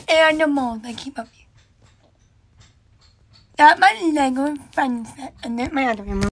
animals I keep up here. Not my Lego friend set, and not my other animals.